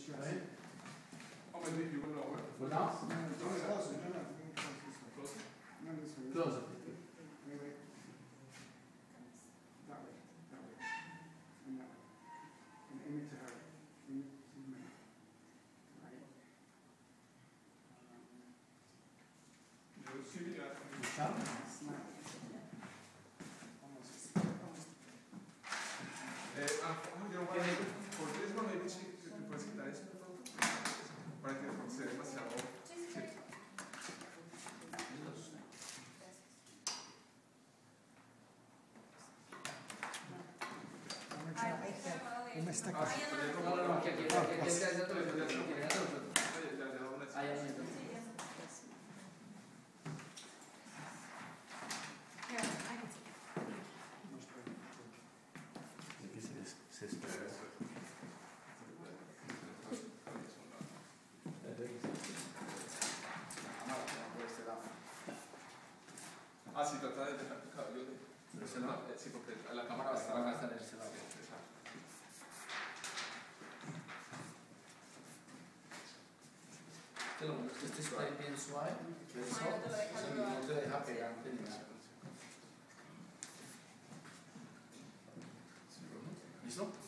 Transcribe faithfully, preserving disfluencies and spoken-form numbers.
Right? Oh, ma di più quello. For now? No, no, closer, no, no, Closer? no, this way. Closer. Wait, wait. That way, that way. And that way. And aim it to her. Aim it to me. Right. Devo simile. Diciamo? Smile. Almost. Almost. Eh, ah, anche un po' por tres no me dice que te puedes quitar eso de pronto para que sea demasiado. Sí. Come sta Ah, sí, pero ya No, no, no, aquí, aquí, aquí, aquí, aquí, aquí, aquí, aquí, aquí, aquí, aquí, Ya, ya, ya, una Ahí, ahí, ahí. Aquí se, se espera. Ah, sí, trata de dejar tu cabello de ese lado. Sí, porque la cámara va a estar acá. de ese lado. Que lo bueno es que este está bien suave, que es soft, y no te deja pegarte ni nada. ¿Listo?